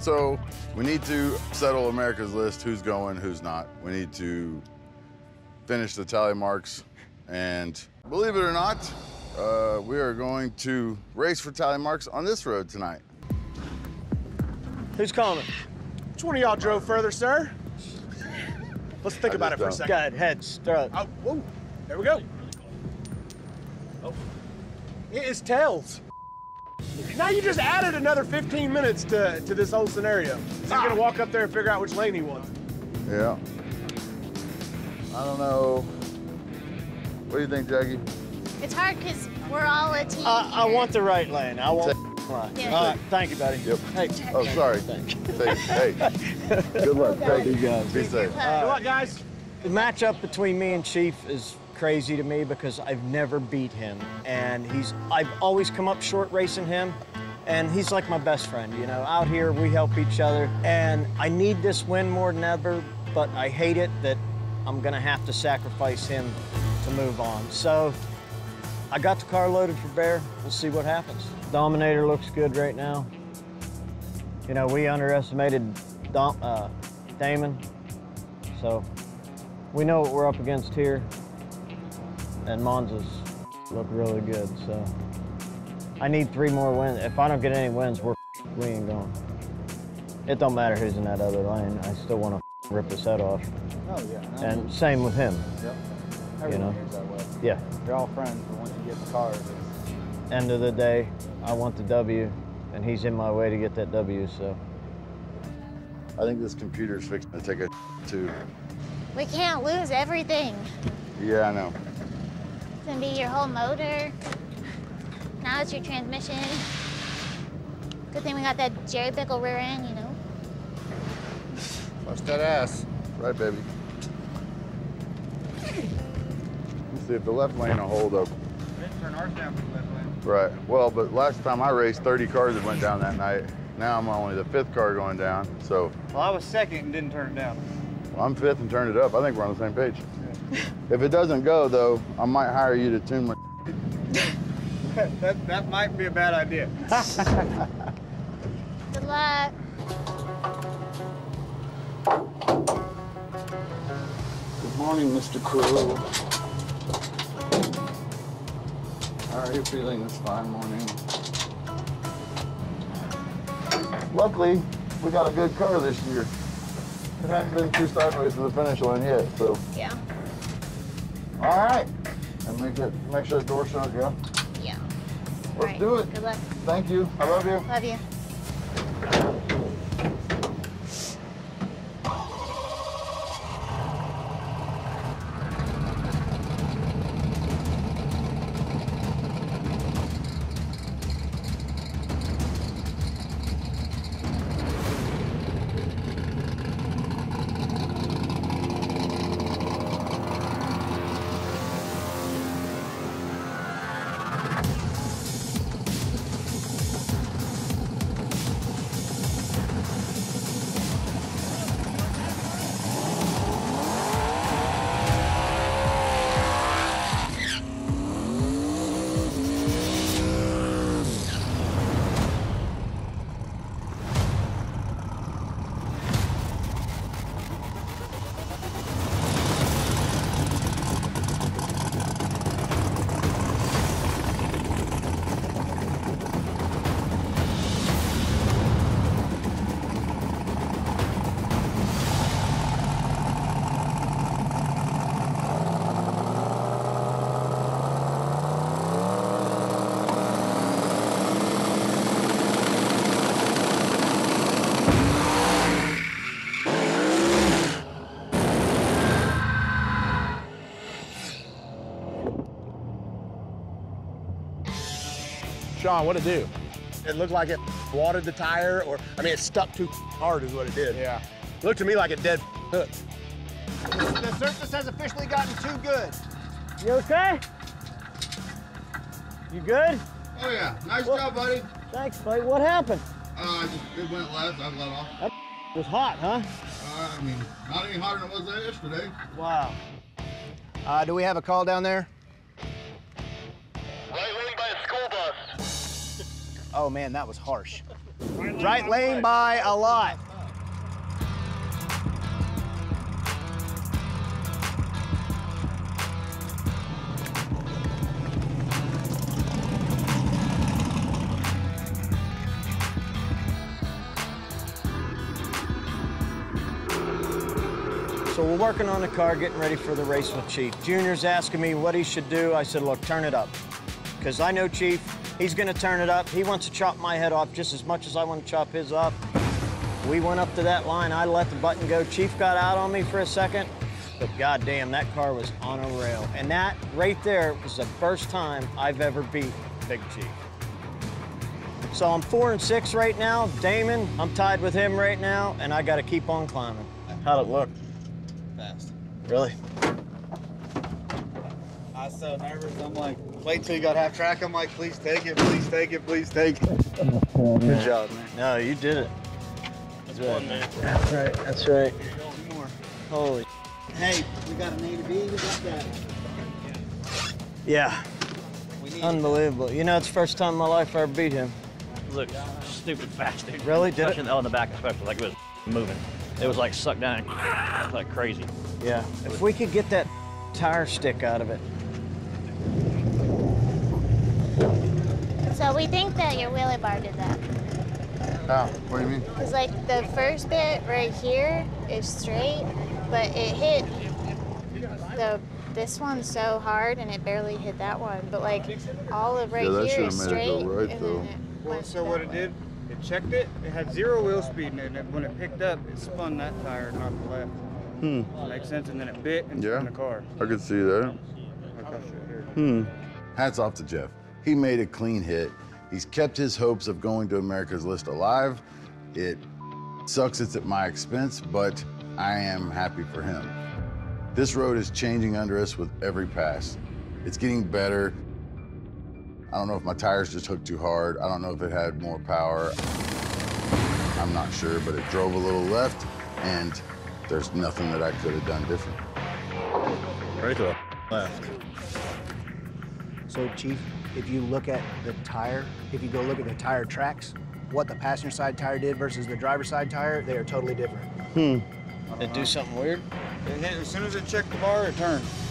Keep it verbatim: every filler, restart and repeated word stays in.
So we need to settle America's list, who's going, who's not. We need to finish the tally marks, and believe it or not, uh, we are going to race for tally marks on this road tonight. Who's coming? Which one of y'all drove further, sir? Let's think I about it just for a don't. second. Go ahead, heads, throw it. Oh, whoa, there we go. Oh. It is tails. Now you just added another fifteen minutes to, to this whole scenario. So he's gonna walk up there and figure out which lane he wants. Yeah. I don't know. What do you think, Jackie? It's hard because we're all a team. I, I here. want the right lane. I want the line. Yeah. All right, thank you, buddy. Yep. Hey. Oh, sorry. Thank you. Say, hey, good luck. Thank you, guys. Be safe. Good luck, guys. The matchup between me and Chief is crazy to me because I've never beat him, and he's I've always come up short racing him, and he's like my best friend. You know, out here we help each other, and I need this win more than ever, but I hate it that I'm gonna have to sacrifice him to move on. So I got the car loaded for Bear. We'll see what happens. Dominator looks good right now. You know, we underestimated Dom, uh, Damon, so we know what we're up against here. And Monza's look really good, so I need three more wins. If I don't get any wins, we're we ain't going. It don't matter who's in that other lane. I still want to rip his head off. Oh yeah. I And mean, same with him. Yep. You Everyone know. here's that way. Yeah. You're all friends, but once you get in the car, it's... End of the day, I want the W, and he's in my way to get that W. So I think this computer's fixing to take a too. We can't lose everything. Yeah, I know. It's gonna be your whole motor. Now it's your transmission. Good thing we got that Jerry Pickle rear end, you know. Bust that ass. Right, baby. Let's see if the left lane will hold up. We didn't turn ours down for the left lane. Right. Well, but last time I raced, thirty cars that went down that night. Now I'm only the fifth car going down, so. Well, I was second and didn't turn it down. Well, I'm fifth and turned it up. I think we're on the same page. If it doesn't go, though, I might hire you to tune my. that, that might be a bad idea. Good luck. Good morning, Mister Crew. How are you feeling this fine morning? Luckily, we got a good car this year. It hasn't been too sideways to the finish line yet, so. Yeah. All right. And make it, make sure the door shut, yeah? Yeah. Let's Right. do it. Good luck. Thank you. I love you. Love you. Sean, what'd it do? It looked like it watered the tire, or, I mean, it stuck too hard is what it did. Yeah. Looked to me like it dead hooked. The surface has officially gotten too good. you okay? You good? Oh, yeah. Nice Well- job, buddy. Thanks, buddy. What happened? Uh, just, it went left. I let off. That was hot, huh? Uh, I mean, not any hotter than it was there yesterday. Wow. Uh, do we have a call down there? Right lane by a school bus. Oh, man, that was harsh. Right lane by a lot. So we're working on the car, getting ready for the race with Chief. Junior's asking me what he should do. I said, look, turn it up. Because I know Chief, he's gonna turn it up. He wants to chop my head off just as much as I want to chop his off. We went up to that line, I let the button go. Chief got out on me for a second, but goddamn, that car was on a rail. And that right there was the first time I've ever beat Big Chief. So I'm four and six right now. Damon, I'm tied with him right now, and I gotta keep on climbing. How'd it look? Fast. Really? I was so nervous. I'm like, wait till you got half track. I'm like, please take it, please take it, please take it. Good job, man. No, you did it. That's one, man. That's right, that's right. One more. Holy. Hey, we got an A to B. We got that. Yeah, We need unbelievable. You know, it's the first time in my life I ever beat him. Look, stupid fast, dude. Really? Did Especially it? in the, oh, in the back, especially, like it was moving. It was like sucked down like crazy. Yeah. If we could get that tire stick out of it. So we think that your wheelie bar did that. How? What do you mean? Because like the first bit right here is straight, but it hit the this one so hard and it barely hit that one. But like all of right Yeah, that here is should've made it go straight, right, and though. then it Well, went so that what it way. did, it checked it. It had zero wheel speed in it. And it- when it picked up, it spun that tire and knocked the left. Hmm. Makes sense. And then it bit and Yeah. spun the car. I could see that. Like I should here. Hmm. Hats off to Jeff. He made a clean hit. He's kept his hopes of going to America's List alive. It sucks it's at my expense, but I am happy for him. This road is changing under us with every pass. It's getting better. I don't know if my tires just hooked too hard. I don't know if it had more power. I'm not sure, but it drove a little left, and there's nothing that I could have done different. Right to the left. So, Chief, if you look at the tire, if you go look at the tire tracks, what the passenger side tire did versus the driver's side tire, they are totally different. Did it do something weird? It hit, as soon as it checked the bar, it turned.